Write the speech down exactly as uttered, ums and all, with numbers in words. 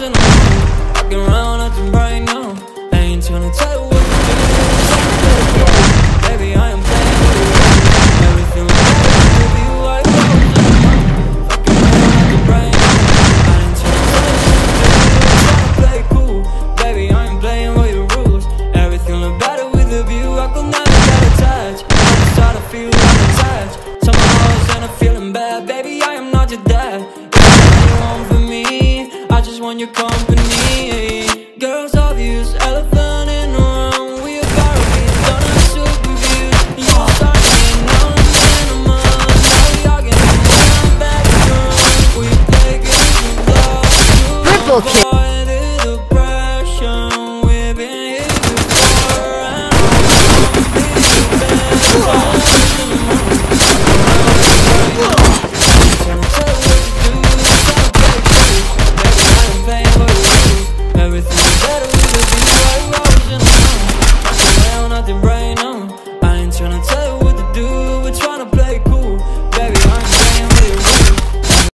in the mood. Walking around acting right now. I ain't tryna tell you what to do. Baby, I am playing with you. Everything like that will be white rose in the mood. Walking around acting right now. I ain't tryna tell you what to do. Tryna play cool. Baby, I ain't playing with your rules. Everything look better with a view. I could never get attached. I just start to feel unattached. Somehow I was in a feeling bad. Baby, I am not your dad. If you know you want for me, I just want your company. Girls obvious, elephant in the room. We are Barbies, done a super view. You start me, now I'm in a month. Now we arguing, now I'm back in the room. We play games with love. Rubal.